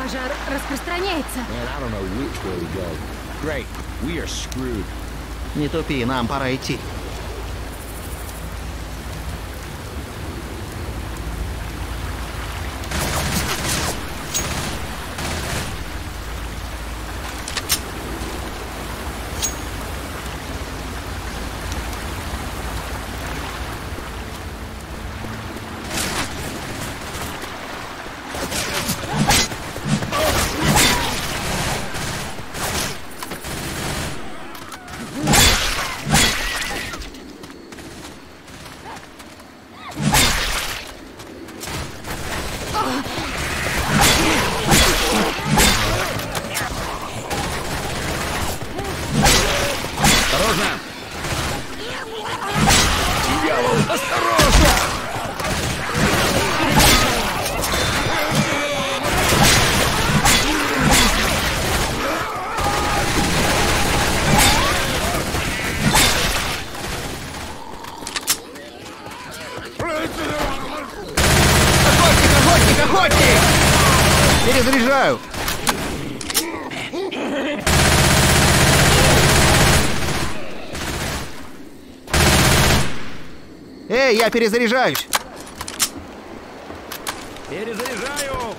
Пожар распространяется. Man, I don't know which way to go. Great, we are screwed. Не тупи, нам пора идти. Охотник! Перезаряжаю! Эй, я перезаряжаюсь! Перезаряжаю!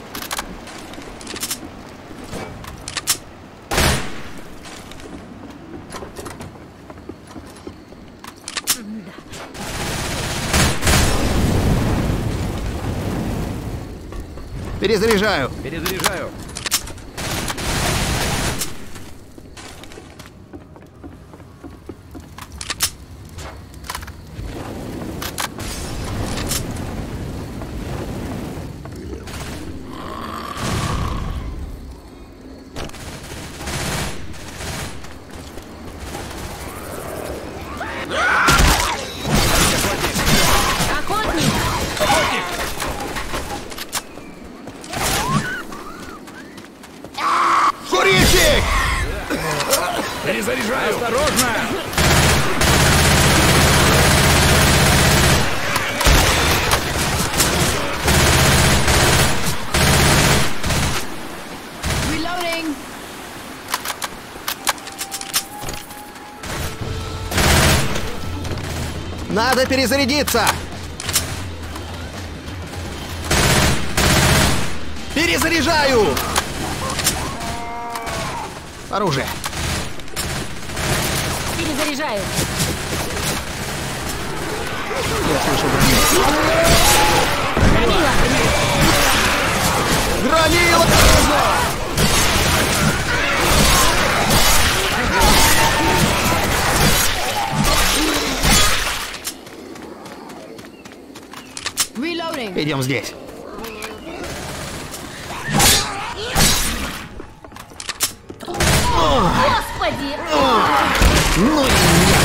Перезаряжаю! Перезаряжаю! Перезаряжаю! Осторожно! Reloading. Надо перезарядиться! Перезаряжаю! Оружие! Перезаряжаю. Я слышу гранилу. Гранила. Гранила! Reloading. Идем здесь. Господи! Ну и нет!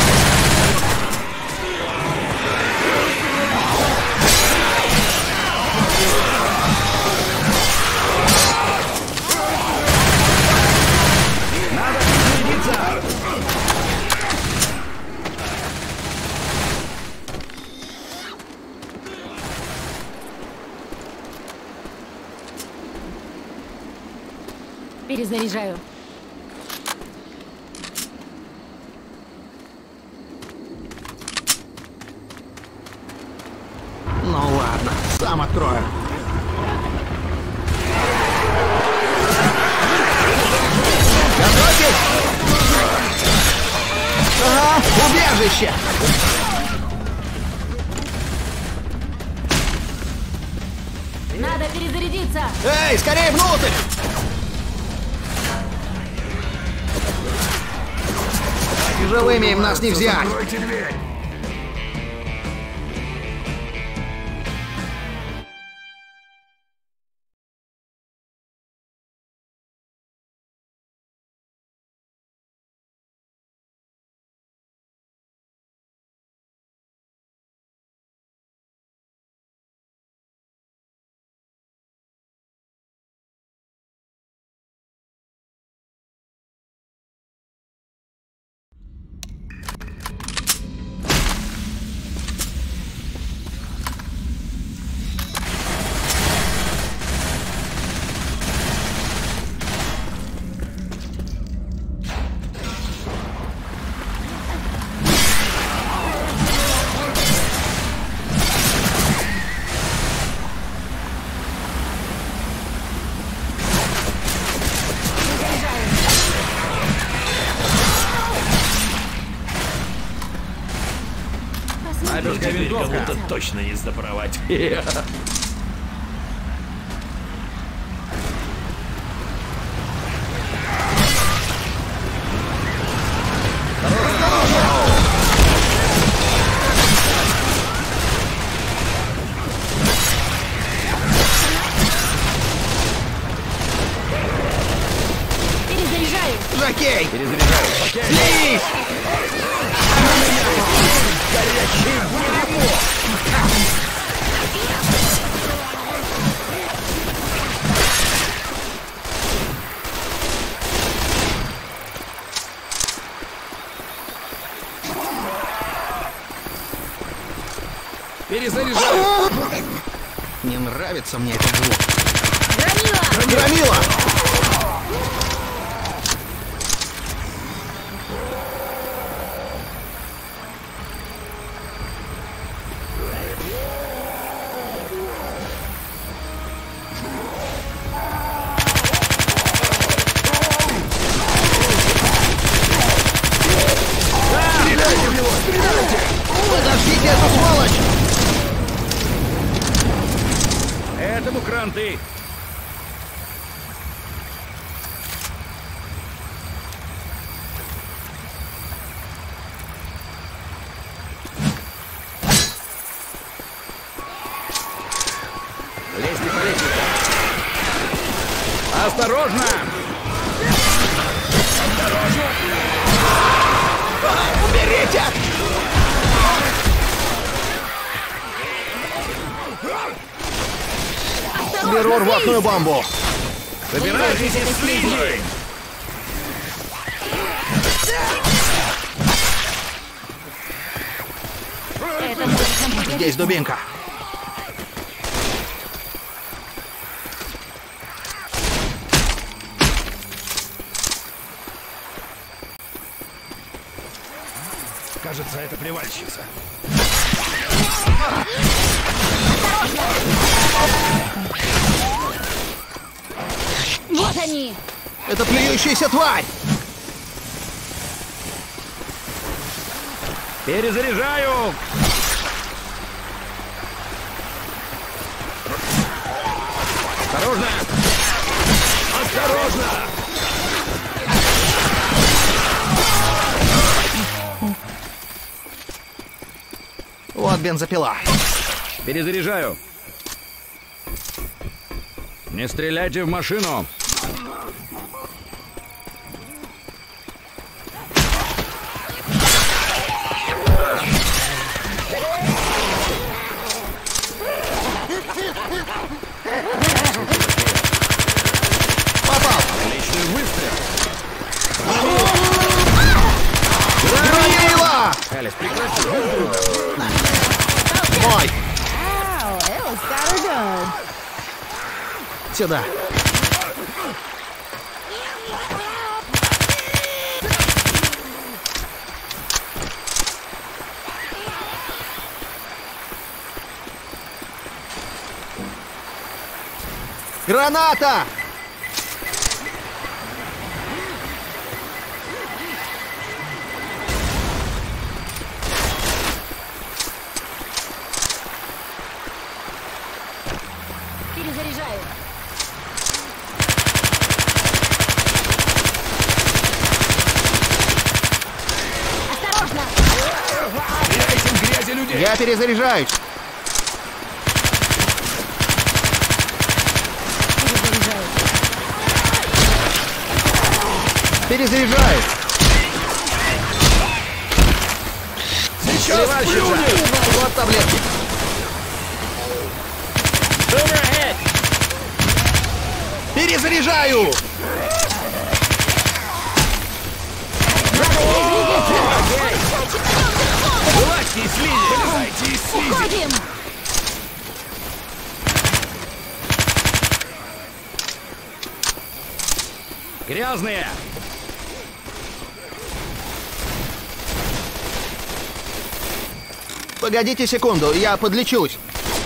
Надо перезарядиться! Перезаряжаю. Ну ладно, сам открою. Готовьтесь! Ага, убежище! Надо перезарядиться. Эй, скорее внутрь! Живыми им нас не взять! Закройте дверь! Снайперская теперь винтовка. кому-то точно не сдобровать. Перезаряжаю. Жокей! Перезаряжаю. Окей. Слизь! Перезаряжаю. Не нравится мне этот звук. Громила. Громила! Стреляйте в него! Стреляйте! Подождите эту сволочь! Этому кранты. Лезьте по лестнице. Осторожно! Уберите! Беру рвотную бомбу. Собирайтесь и слизни! Это будет нам пригодиться. Здесь дубинка. Кажется, это плевальщица. Вот они. Это плюющаяся тварь! Перезаряжаю! Осторожно! Осторожно! Вот бензопила. Перезаряжаю! Не стреляйте в машину! Попал! Отличный выстрел! Громила! Элис, прекрати! Ой! Ow, Ellis got her done. Сюда. Граната! Перезаряжаю. Осторожно. Стреляйте в грязи людей! Я перезаряжаюсь. Перезаряжаюсь. Сейчас плюнет! Вот таблетки. Перезаряжаю! Вылазьте из слизи! Вылезайте из слизи! Уходим. Грязные! Погодите секунду, я подлечусь.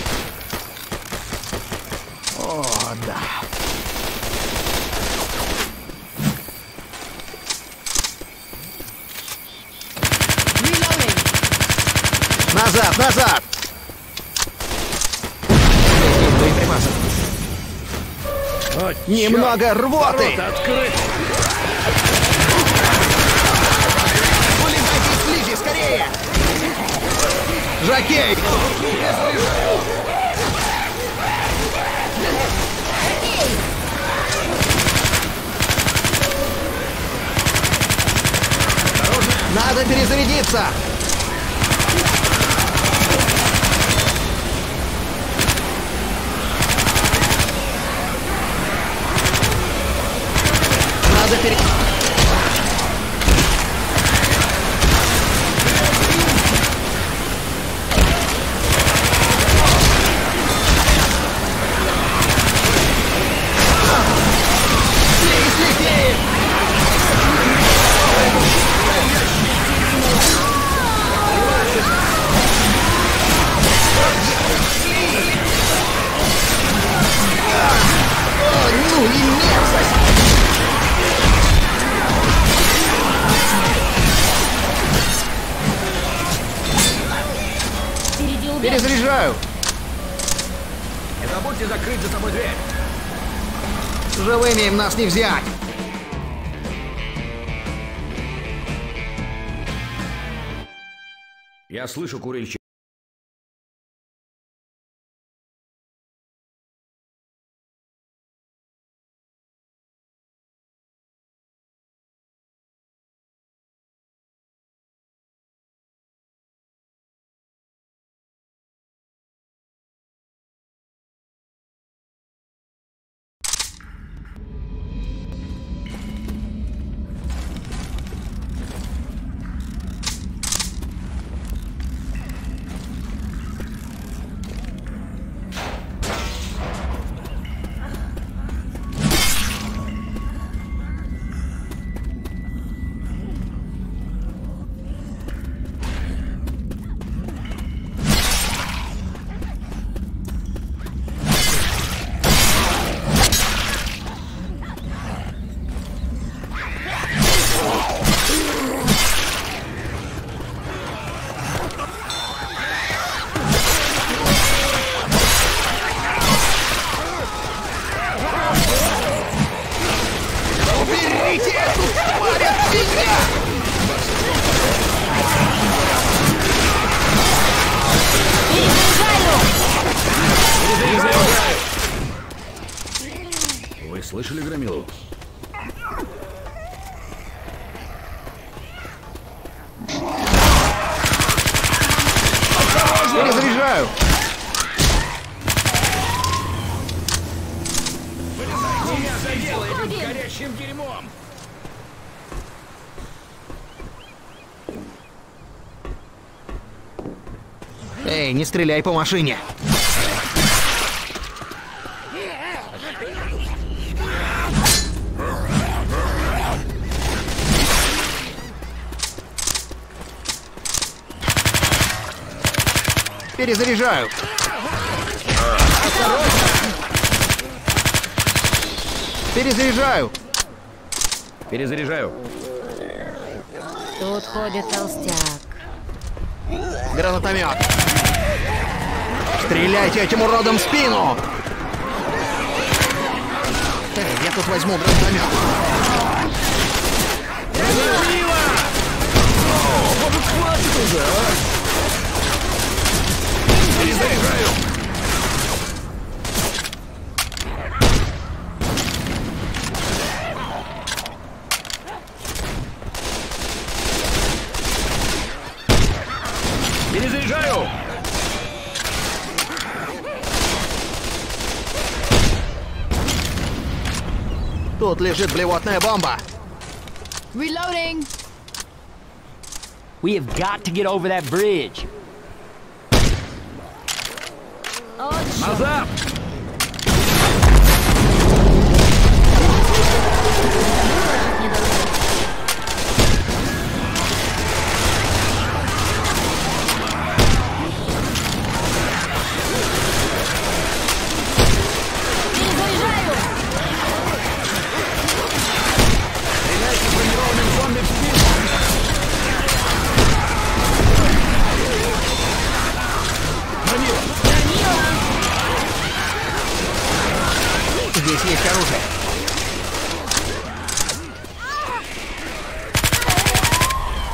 О, да. Reloading. Назад! назад! Боеприпасов. Вот Немного рвоты! Ворота открыты. Вылезайте из слизи, скорее! Жокей! Надо перезарядиться! Надо ну и мерзость! Впереди убежище. Перезаряжаю! Не забудьте закрыть за собой дверь. Живыми им нас не взять! Я слышу курильщик. Уберите эту тварь от себя! Вы слышали громилу? Перезаряжаю! Меня задело этим горящим дерьмом. Эй, не стреляй по машине! Перезаряжаю! Перезаряжаю! Перезаряжаю. Тут ходит толстяк. Гранатомет! Стреляйте этим уродом в спину! Эй, я тут возьму гранатомет. Перезаряжаю. Перезаряжаю. Тут лежит блевотная бомба. Reloading. We have got to get over that bridge. Назад.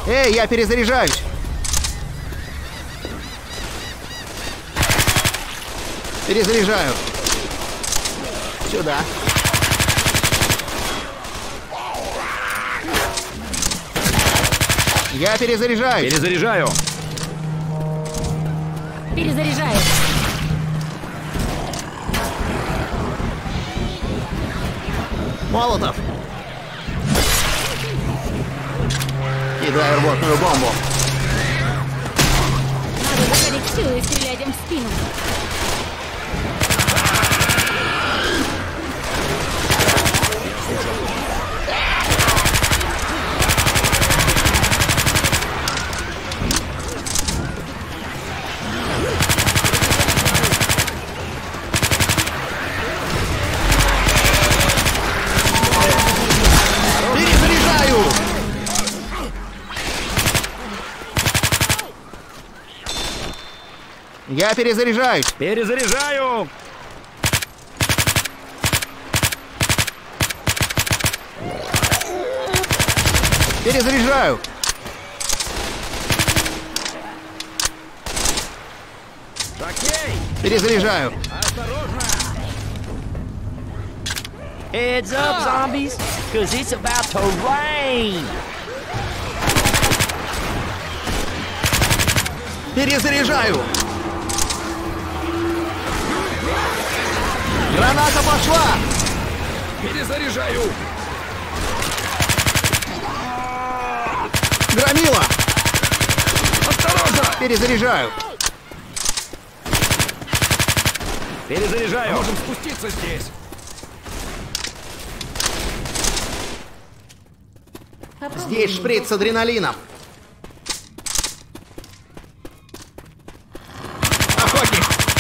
Эй, я перезаряжаюсь. Перезаряжаю. Сюда. Я перезаряжаюсь. Перезаряжаю. Перезаряжаю. Молотов. Кидаю рвотную бомбу. Надо заходить в силу и стрелять им в спину. Перезаряжаю. Я перезаряжаюсь. Перезаряжаю. Перезаряжаю. Окей. Перезаряжаю. Heads up, zombies, because it's about to rain. Перезаряжаю. Граната пошла. Перезаряжаю. Громила. Осторожно! Перезаряжаю. Перезаряжаю. Можем спуститься здесь. Здесь шприц с адреналином. Охотник.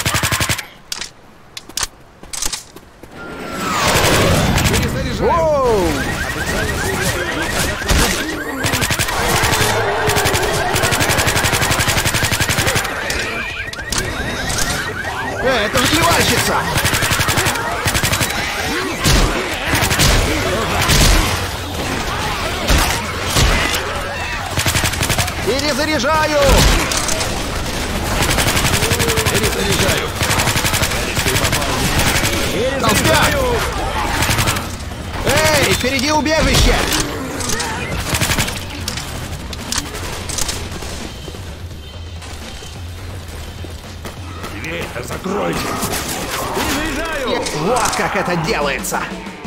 Перезаряжаю. Воу! Это же клевальщица! Перезаряжаю! Перезаряжаю. Толстяк! Эй, впереди убежище! Дверь-то закройте. Перезаряжаю. Вот как это делается!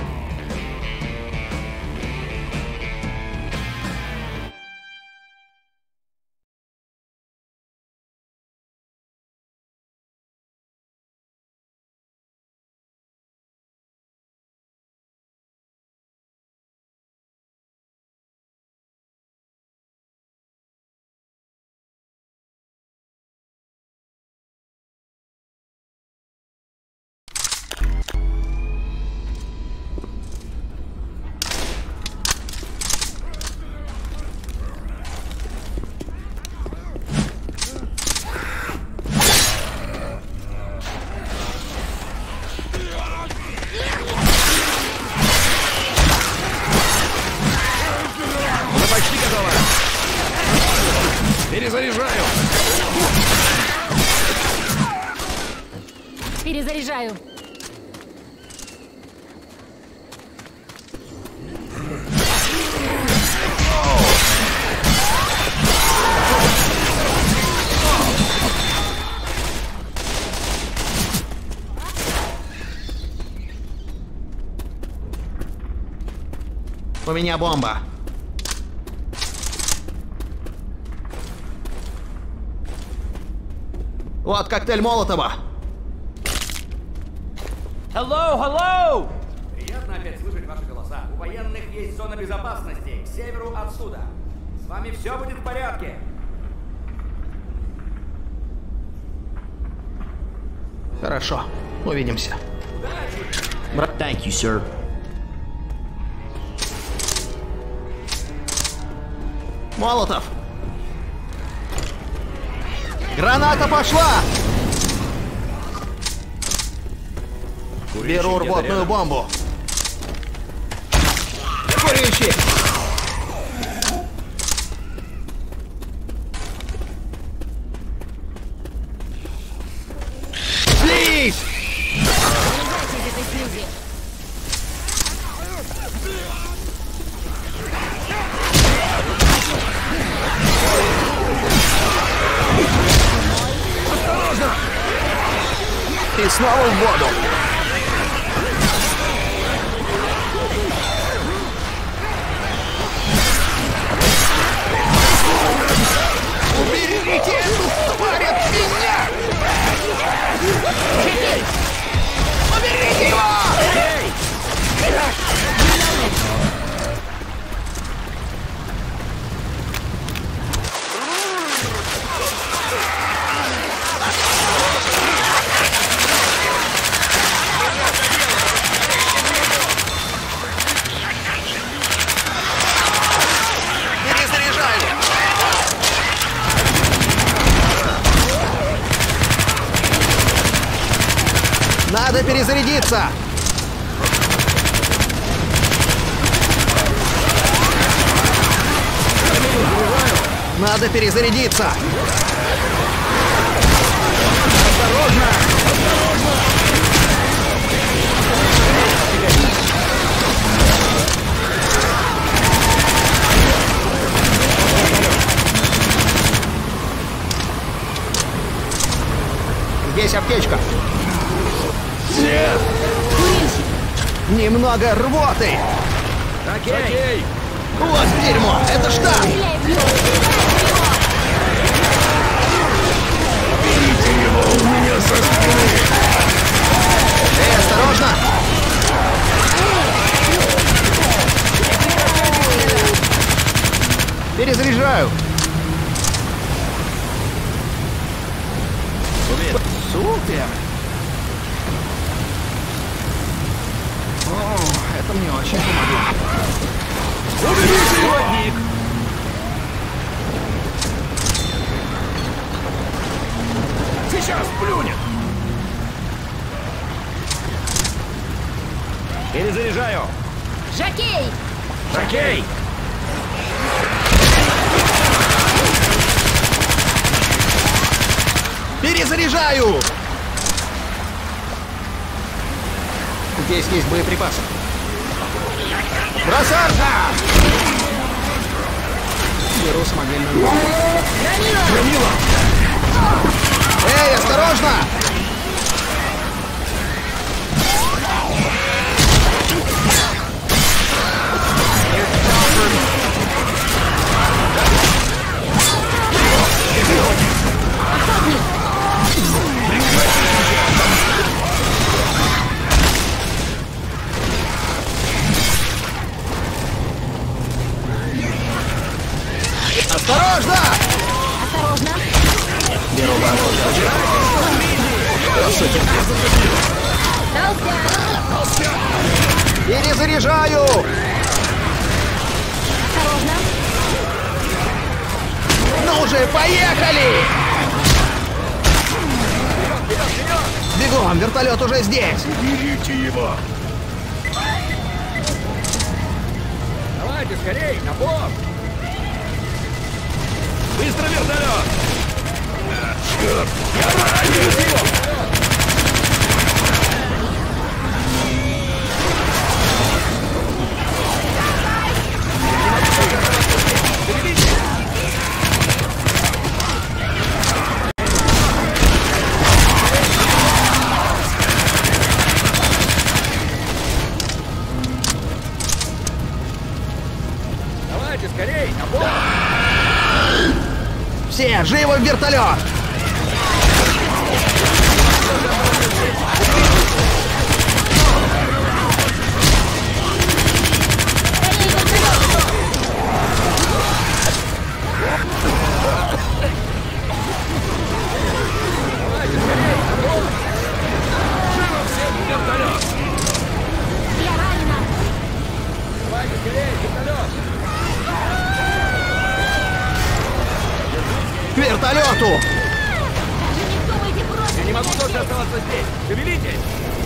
Почти готово. Перезаряжаю. Перезаряжаю. У меня бомба. Вот коктейль Молотова. Hello, hello! Приятно опять слышать ваши голоса. У военных есть зона безопасности к северу отсюда. С вами все будет в порядке. Хорошо, увидимся. Thank you, sir. Молотов! Граната пошла! Беру рвотную бомбу. Курильщик! снова в воду. Уберите эту тварь от меня! Уберите его! Перезаряжаю! Надо перезарядиться! Надо перезарядиться! Осторожно! Здесь аптечка. Немного рвоты. Окей. Вот дерьмо, это штамм. Стреляй в него! Стреляй в него! Эй, осторожно! Перезаряжаю. Супер! О, это мне очень помогло. Уберите его! Сейчас плюнет! Перезаряжаю. Жокей! Окей! Перезаряжаю! Здесь есть боеприпасы. Бросарка! Беру самодельную бомбу. Громила! Эй, осторожно! Осторожно! Осторожно! Беру вооружение. Толстяк! Перезаряжаю! Осторожно! Ну же, поехали! Бегом, вертолет уже здесь! Берите его! Давайте скорей, на борт! Быстро вертолет! Черт! Я ранил его! Давайте скорей, на борт! Все, живо в вертолет! Живо всем в вертолет! Я ранена! Давайте скорее, вертолет! К вертолету! Даже не думайте бросить Я не могу меня долго здесь. оставаться здесь! Шевелитесь!